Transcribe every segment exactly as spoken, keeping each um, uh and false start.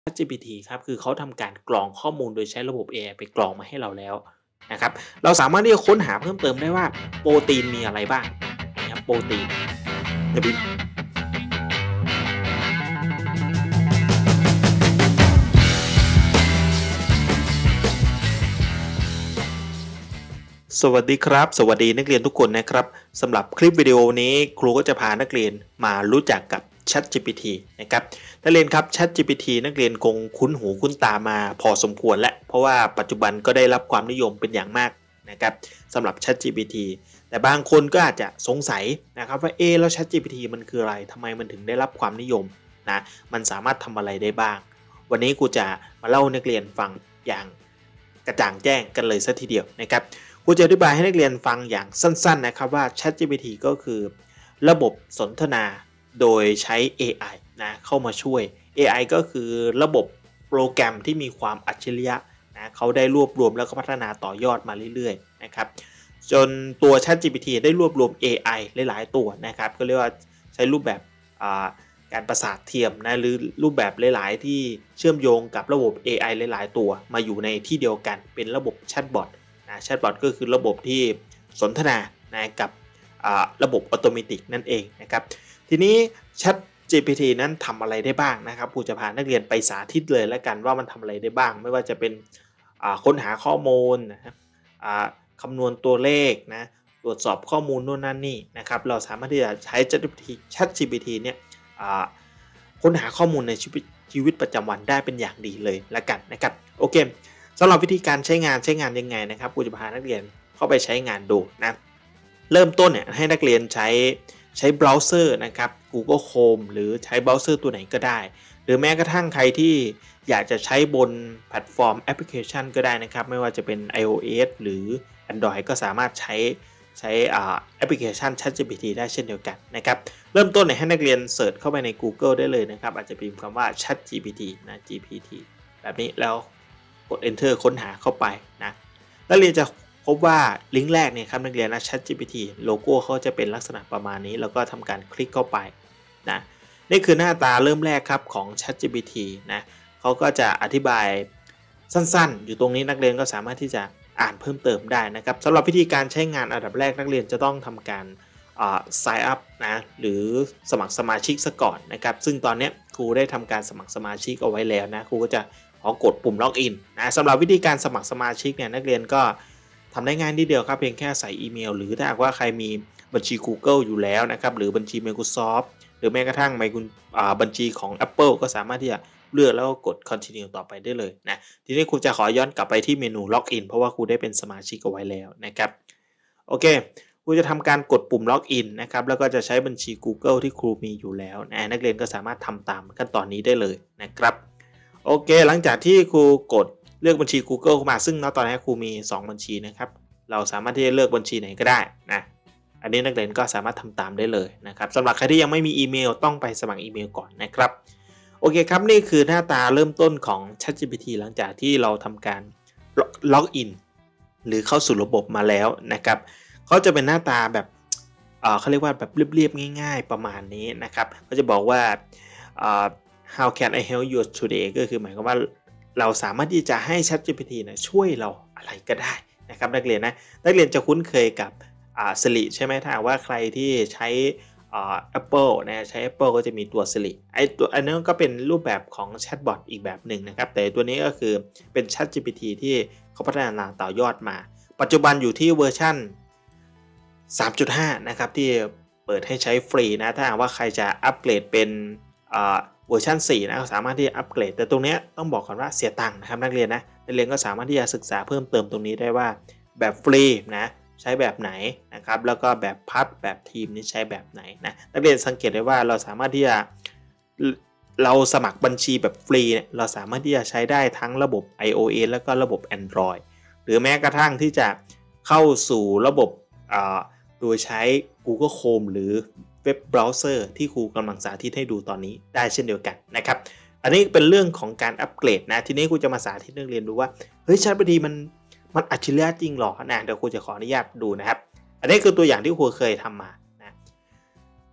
ChatGPT ครับคือเขาทำการกรองข้อมูลโดยใช้ระบบ เอ ไอ ไปกรองมาให้เราแล้วนะครับเราสามารถที่จะค้นหาเพิ่มเติมได้ว่าโปรตีนมีอะไรบ้างนะครับโปรตีนจะมีสวัสดีครับสวัสดีนักเรียนทุกคนนะครับสำหรับคลิปวิดีโอนี้ครูก็จะพานักเรียนมารู้จักกับ ChatGPT นะครับนักเรียนครับ ChatGPT นักเรียนคงคุ้นหูคุ้นตามาพอสมควรและเพราะว่าปัจจุบันก็ได้รับความนิยมเป็นอย่างมากนะครับสำหรับ ChatGPT แต่บางคนก็อาจจะสงสัยนะครับว่าเอ๊ะแล้ว ChatGPT มันคืออะไรทำไมมันถึงได้รับความนิยมนะมันสามารถทำอะไรได้บ้างวันนี้ครูจะมาเล่าให้นักเรียนฟังอย่างกระจ่างแจ้งกันเลยซะทีเดียวนะครับครูจะอธิบายให้นักเรียนฟังอย่างสั้นๆนะครับว่า ChatGPT ก็คือระบบสนทนาโดยใช้ เอ ไอ นะเข้ามาช่วย เอ ไอ ก็คือระบบโปรแกรมที่มีความอัจฉริยะนะเขาได้รวบรวมแล้วก็พัฒนาต่อยอดมาเรื่อยๆนะครับจนตัว ChatGPT ได้รวบรวม เอ ไอ หลายๆตัวนะครับก็เรียกว่าใช้รูปแบบการประสาทเทียมนะหรือรูปแบบหลายๆที่เชื่อมโยงกับระบบ เอ ไอ หลายๆตัวมาอยู่ในที่เดียวกันเป็นระบบแชทบอทแชทบอทก็คือระบบที่สนทนานะกับระบบอัตโนมัตินั่นเองนะครับทีนี้ ChatGPT นั้นทำอะไรได้บ้างนะครับครูจะพานักเรียนไปสาธิตเลยแล้วกันว่ามันทำอะไรได้บ้างไม่ว่าจะเป็นค้นหาข้อมูลนะครับคำนวณตัวเลขนะตรวจสอบข้อมูลโน่นนั่นนี่นะครับเราสามารถที่จะใช้ ChatGPT เนี่ยค้นหาข้อมูลในชีวิตชีวิตประจำวันได้เป็นอย่างดีเลยแล้วกันนะครับโอเคสำหรับวิธีการใช้งานใช้งานยังไงนะครับครูจะพานักเรียนเข้าไปใช้งานดูนะเริ่มต้นเนี่ยให้นักเรียนใช้ใช้เบราว์เซอร์นะครับ Google Chrome หรือใช้เบราว์เซอร์ตัวไหนก็ได้หรือแม้กระทั่งใครที่อยากจะใช้บนแพลตฟอร์มแอปพลิเคชันก็ได้นะครับไม่ว่าจะเป็น iOS หรือ Android ก็สามารถใช้ใช้แอปพลิเคชัน ChatGPT ได้เช่นเดียวกันนะครับเริ่มต้นเนี่ยให้นักเรียนเสิร์ชเข้าไปใน Google ได้เลยนะครับอาจจะพิมพ์คำว่า ChatGPT นะ จี พี ที แบบนี้แล้วกด enter ค้นหาเข้าไปนะแล้วเรียนจะพบว่าลิงก์แรกเนี่ยครับนักเรียนนะ ChatGPT โลโก้เขาจะเป็นลักษณะประมาณนี้แล้วก็ทำการคลิกเข้าไปนะนี่คือหน้าตาเริ่มแรกครับของ ChatGPT นะเขาก็จะอธิบายสั้นๆอยู่ตรงนี้นักเรียนก็สามารถที่จะอ่านเพิ่มเติมได้นะครับสำหรับวิธีการใช้งานอันดับแรกนักเรียนจะต้องทำการsign up นะหรือสมัครสมาชิกซะก่อนนะครับซึ่งตอนนี้ครูได้ทำการสมัครสมาชิกเอาไว้แล้วนะครูก็จะขอกดปุ่มล็อกอินนะสำหรับวิธีการสมัครสมาชิกเนี่ยนักเรียนก็ทำได้ง่ายนิดเดียวครับเพียงแค่ใส่อีเมลหรือถ้าหากว่าใครมีบัญชี Google อยู่แล้วนะครับหรือบัญชี Microsoft หรือแม้กระทั่งบัญชีของ Apple ก็สามารถที่จะเลือกแล้วก็กด continue ต่อไปได้เลยนะทีนี้ครูจะขอย้อนกลับไปที่เมนูล็อกอินเพราะว่าครูได้เป็นสมาชิกเอาไว้แล้วนะครับโอเคครูจะทำการกดปุ่มล็อกอินนะครับแล้วก็จะใช้บัญชี Google ที่ครูมีอยู่แล้วนะนักเรียนก็สามารถทำตามขั้นตอนนี้ได้เลยนะครับโอเคหลังจากที่ครูกดเลือกบัญชี Google เข้ามาซึ่งณตอนนี้ครูมีสองบัญชีนะครับเราสามารถที่จะเลือกบัญชีไหนก็ได้นะอันนี้นักเรียนก็สามารถทำตามได้เลยนะครับสำหรับใครที่ยังไม่มีอีเมลต้องไปสมัครอีเมลก่อนนะครับโอเคครับนี่คือหน้าตาเริ่มต้นของ ChatGPT หลังจากที่เราทำการล็อกอินหรือเข้าสู่ระบบมาแล้วนะครับเขาจะเป็นหน้าตาแบบเขาเรียกว่าแบบเรียบๆง่ายๆประมาณนี้นะครับเขาจะบอกว่า how can I help you today ก็คือหมายความว่าเราสามารถที่จะให้ ChatGPT นะช่วยเราอะไรก็ได้นะครับนักเรียนนะนักเรียนจะคุ้นเคยกับSiri ใช่ไหมถ้าว่าใครที่ใช้ Apple นะใช้ Apple ก็จะมีตัว Siri ไอตัวอันนั้นก็เป็นรูปแบบของแชทบอทอีกแบบหนึ่งนะครับแต่ตัวนี้ก็คือเป็น ChatGPT ที่เขาพัฒนาต่อยอดมาปัจจุบันอยู่ที่เวอร์ชัน สามจุดห้า นะครับที่เปิดให้ใช้ฟรีนะถ้าหากว่าใครจะอัปเกรดเป็นเวอร์ชันสี่นะสามารถที่จะอัปเกรดแต่ตรงนี้ต้องบอกก่อนว่าเสียตังค์นะครับนักเรียนนะนักเรียนก็สามารถที่จะศึกษาเพิ่มเติมตรงนี้ได้ว่าแบบฟรีนะใช้แบบไหนนะครับแล้วก็แบบพับแบบทีมนี่ใช้แบบไหนนะนักเรียนสังเกตได้ว่าเราสามารถที่จะเราสมัครบัญชีแบบฟรีเนี่ยเราสามารถที่จะใช้ได้ทั้งระบบ iOS แล้วก็ระบบ Android หรือแม้กระทั่งที่จะเข้าสู่ระบบโดยใช้ Google Chrome หรือเว็บเบราว์เซอร์ที่ครูกำลังสาธิตให้ดูตอนนี้ได้เช่นเดียวกันนะครับอันนี้เป็นเรื่องของการอัปเกรดนะทีนี้ครูจะมาสาธิตนักเรียนดูว่าเฮ้ย ChatGPT มันมันอัจฉริยะจริงหรอนะเดี๋ยวครูจะขออนุญาตดูนะครับอันนี้คือตัวอย่างที่ครูเคยทำมานะ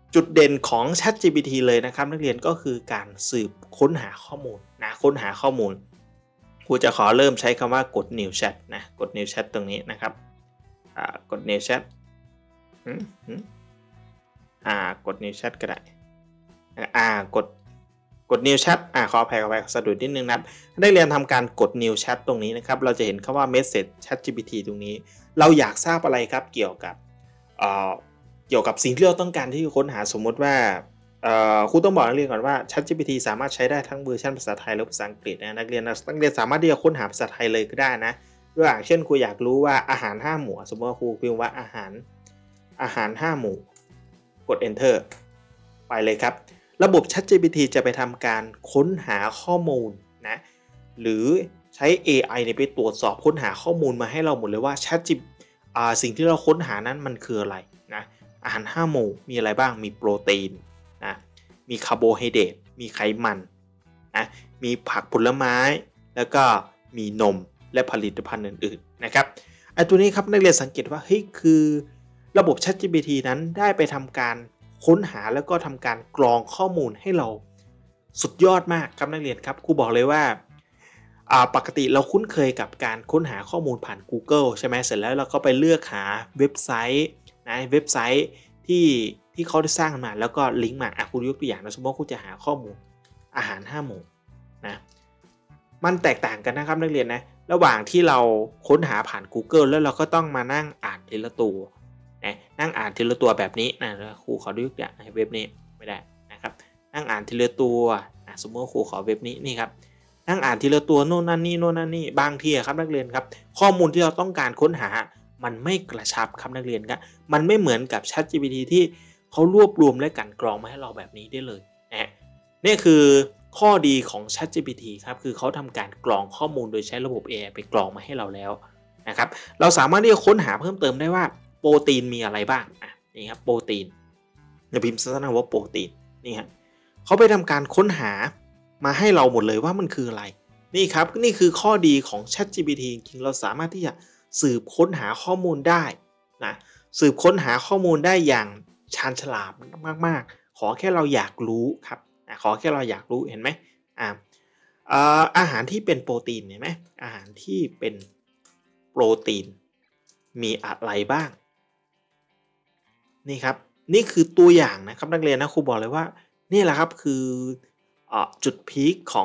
จุดเด่นของ ChatGPT เลยนะครับนักเรียนก็คือการสืบค้นหาข้อมูลนะค้นหาข้อมูลครูจะขอเริ่มใช้คำว่ากด New Chat นะกด New Chat ตรงนี้นะครับอ่ากด New Chat อืมอืมอ่ากด New Chat ก็ได้อ่ากดกด New Chat อ่าขออภัยขออภัยสะดุดนิดนึงนะครับได้เรียนทำการกด New Chat ตรงนี้นะครับเราจะเห็นคำว่า Message ChatGPT ตรงนี้เราอยากทราบอะไรครับเกี่ยวกับเอ่อเกี่ยวกับสิ่งที่เราต้องการที่จะค้นหาสมมติว่าเอ่อครูต้องบอกนักเรียนก่อนว่า ChatGPT สามารถใช้ได้ทั้งเวอร์ชันภาษาไทยและภาษาอังกฤษนะนักเรียนนักเรียนสามารถที่จะค้นหาภาษาไทยเลยก็ได้นะตัวอย่างเช่นครูอยากรู้ว่าอาหารห้าหมู่สมมติว่าครูพิมพ์ว่าอาหารอาหารห้าหมู่กด Enter ไปเลยครับระบบ ChatGPT จะไปทำการค้นหาข้อมูลนะหรือใช้ เอ ไอ เนี่ยไปตรวจสอบค้นหาข้อมูลมาให้เราหมดเลยว่า ChatGPT อ่าสิ่งที่เราค้นหานั้นมันคืออะไรนะอาหารห้าหมู่มีอะไรบ้างมีโปรตีนนะมีคาร์โบไฮเดรตมีไขมันนะมีผักผลไม้แล้วก็มีนมและผลิตภัณฑ์อื่นๆนะครับไอ้ตัวนี้ครับนักเรียนสังเกตว่าเฮ้ยคือระบบ ChatGPT นั้นได้ไปทำการค้นหาแล้วก็ทำการกรองข้อมูลให้เราสุดยอดมากครับนักเรียนครับครูบอกเลยว่าปกติเราคุ้นเคยกับการค้นหาข้อมูลผ่าน Google ใช่ไหมเสร็จแล้วเราก็ไปเลือกหาเว็บไซต์นะเว็บไซต์ที่ที่เขาได้สร้างมาแล้วก็ลิงก์มาอ่ะคุณยกตัวอย่างนะสมมติว่าคุณจะหาข้อมูลอาหารห้าหมู่นะมันแตกต่างกันนะครับนักเรียนนะระหว่างที่เราค้นหาผ่าน Google แล้วเราก็ต้องมานั่งอ่านทีละตัวนะนั่งอ่านทีละตัวแบบนี้นะครูขอดูตัวอย่างเว็บนี้ไม่ได้นะครับนั่งอ่านทีละตัวนะสมมติว่าครูขอเว็บนี้นี่ครับนั่งอ่านทีละตัวโน่นนั่นนี่โน่นนั่นนี่บางทีครับนักเรียนครับข้อมูลที่เราต้องการค้นหามันไม่กระชับครับนักเรียนครับมันไม่เหมือนกับ ChatGPT ที่เขารวบรวมและกลั่นกรองมาให้เราแบบนี้ได้เลยนะนี่คือข้อดีของ ChatGPT ครับคือเขาทำการกรองข้อมูลโดยใช้ระบบ เอ ไอ ไปกรองมาให้เราแล้วนะครับเราสามารถที่จะค้นหาเพิ่มเติมได้ว่าโปรตีนมีอะไรบ้างอ่ะนี่ครับโปรตีนจะพิมพ์สั้นๆว่าโปรตีนนี่ครับเขาไปทำการค้นหามาให้เราหมดเลยว่ามันคืออะไรนี่ครับนี่คือข้อดีของ ChatGPT จริงๆเราสามารถที่จะสืบค้นหาข้อมูลได้นะสืบค้นหาข้อมูลได้อย่างชาญฉลาดมากๆขอแค่เราอยากรู้ครับขอแค่เราอยากรู้เห็นไหมอ่าอาหารที่เป็นโปรตีนเห็นไหมอาหารที่เป็นโปรตีนมีอะไรบ้างนี่ครับนี่คือตัวอย่างนะครับนักเรียนนะครูบอกเลยว่านี่แหละครับคือจุดพีคของ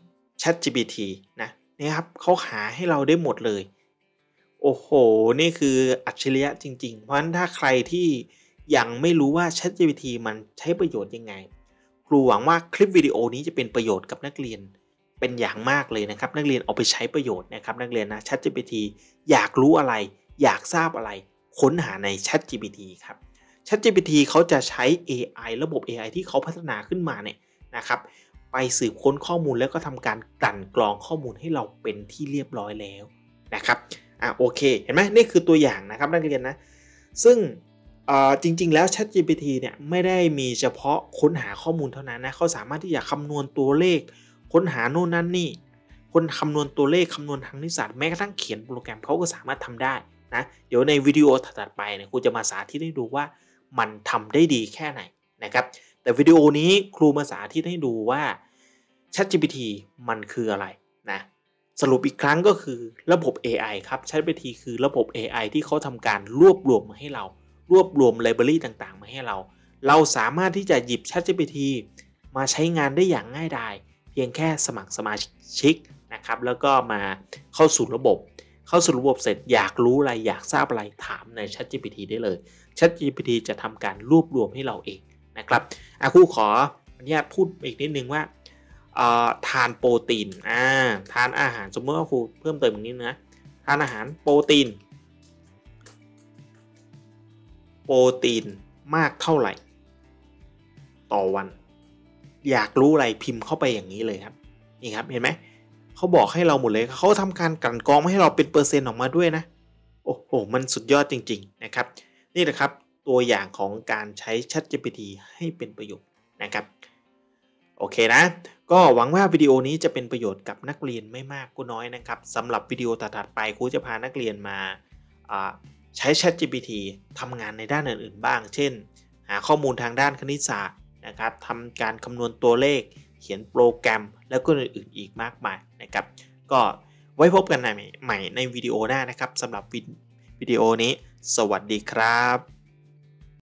ChatGPT นะนี่ครับเขาหาให้เราได้หมดเลยโอ้โหนี่คืออัจฉริยะจริงๆเพราะฉะนั้นถ้าใครที่ยังไม่รู้ว่า ChatGPT มันใช้ประโยชน์ยังไงครูหวังว่าคลิปวิดีโอนี้จะเป็นประโยชน์กับนักเรียนเป็นอย่างมากเลยนะครับนักเรียนเอาไปใช้ประโยชน์นะครับนักเรียนนะ ChatGPT อยากรู้อะไรอยากทราบอะไรค้นหาใน ChatGPT ครับ ChatGPT เขาจะใช้ เอ ไอ ระบบ เอ ไอ ที่เขาพัฒนาขึ้นมาเนี่ยนะครับไปสืบค้นข้อมูลแล้วก็ทำการกลั่นกรองข้อมูลให้เราเป็นที่เรียบร้อยแล้วนะครับอ่ะโอเคเห็นไหมนี่คือตัวอย่างนะครับนักเรียนนะซึ่งจริงๆแล้ว ChatGPT เนี่ยไม่ได้มีเฉพาะค้นหาข้อมูลเท่านั้นนะเขาสามารถที่จะคำนวณตัวเลขค้นหาโน่นนั่นนี่คนคำนวณตัวเลขคำนวณทางนิสสัตแม้กระทั่งเขียนโปรแกรมเขาก็สามารถทำได้นะเดี๋ยวในวิดีโอถัดไปเนี่ยครูจะมาสาธิตให้ดูว่ามันทำได้ดีแค่ไหนนะครับแต่วิดีโอนี้ครูมาสาธิตให้ดูว่า ChatGPT มันคืออะไรนะสรุปอีกครั้งก็คือระบบ เอ ไอ ครับ ChatGPT คือระบบ เอ ไอ ที่เขาทำการรวบรวมมาให้เรารวบรวมไลบรารีต่างๆมาให้เราเราสามารถที่จะหยิบ ChatGPT มาใช้งานได้อย่างง่ายดายเพียงแค่สมัครสมาชิกนะครับแล้วก็มาเข้าสู่ระบบเข้าสู่ระบบเสร็จอยากรู้อะไรอยากทราบอะไรถามใน ChatGPT ได้เลย ChatGPT จะทำการรวบรวมให้เราเองนะครับอ่ะครูขออนุญาตพูดอีกนิดนึงว่าทานโปรตีนอ่าทานอาหารสมมติว่าครูเพิ่มเติมอีกนิดนะทานอาหารโปรตีนโปรตีนมากเท่าไหร่ต่อวันอยากรู้อะไรพิมพ์เข้าไปอย่างนี้เลยครับนี่ครับเห็นไหมเขาบอกให้เราหมดเลยเขาทำการกลั่นกรองมาให้เราเป็นเปอร์เซ็นต์ออกมาด้วยนะโอ้โหมันสุดยอดจริงๆนะครับนี่แหละครับตัวอย่างของการใช้ ChatGPT ให้เป็นประโยชน์นะครับโอเคนะก็หวังว่าวิดีโอนี้จะเป็นประโยชน์กับนักเรียนไม่มากก็น้อยนะครับสำหรับวิดีโอถัดๆไปครูจะพานักเรียนมาใช้ ChatGPT ทำงานในด้านอื่นๆบ้างเช่นหาข้อมูลทางด้านคณิตศาสตร์นะครับทำการคำนวณตัวเลขเขียนโปรแกรมแล้วก็อื่นๆอีกมากมายนะครับก็ไว้พบกันใหม่ในวิดีโอหน้านะครับสำหรับวิดีโอนี้สวัสดีครับ